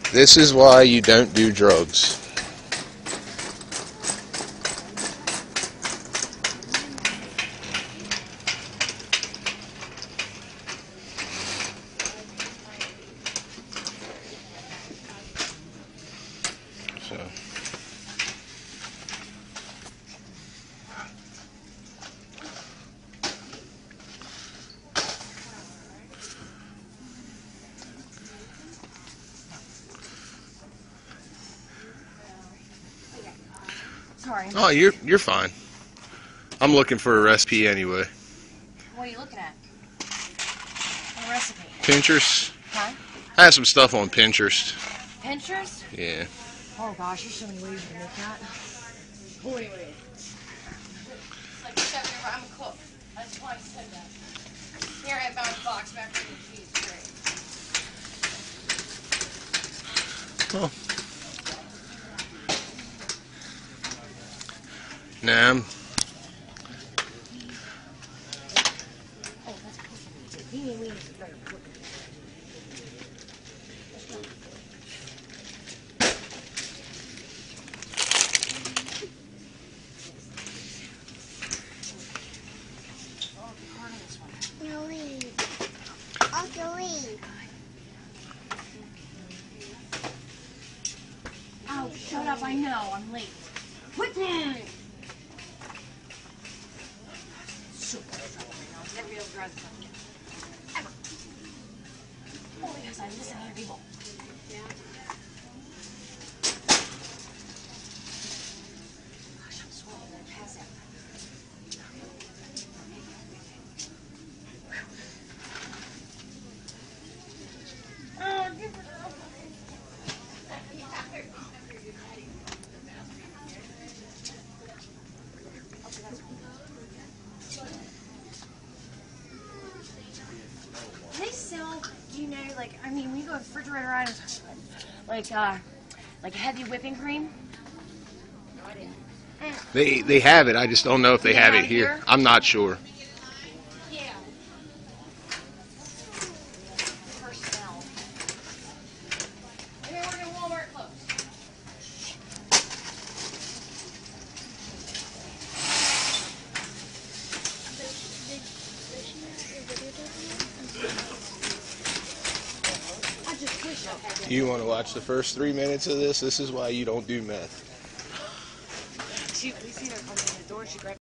This is why you don't do drugs. So. Sorry. Oh, you're fine. I'm looking for a recipe anyway. What are you looking at? A recipe. Pinterest. Huh? I have some stuff on Pinterest. Pinterest? Yeah. Oh gosh, there's so many ways you can make that. So many ways. It's like I'm a cook. That's why I said that. Here I found a box macaroni and cheese. Great. Oh. Nah, Oh, that's cooking. We need to better cooking. Oh, shut up, I know, I'm late. Quit that! Super trouble right now. I've never been able to drive this fucking ever. Only because I listen to other people. Yeah. Gosh, I'm swollen. I'm gonna pass out. Oh, give it up. They sell, do you know, like, I mean, we go to refrigerator items, like heavy whipping cream. they have it. I just don't know if they have it here. I'm not sure. Yeah. First smell. Maybe we're in Walmart close. You want to watch the first 3 minutes of this? This is why you don't do meth. We seen her coming in the door. She grabbed